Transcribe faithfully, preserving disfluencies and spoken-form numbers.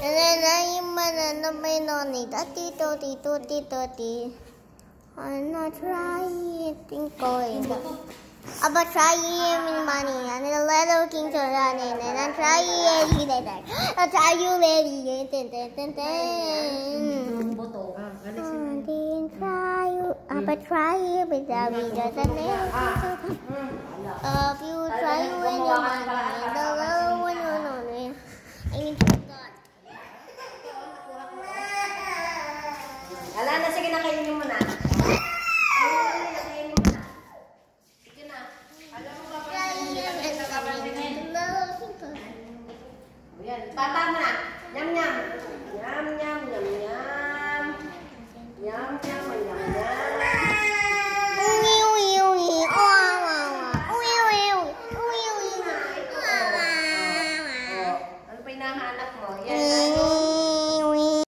I'm not trying going. I'm not trying money and a little king to run in and I'm trying later. I'll try you lady. I'm a try without me just a little. If you try when you're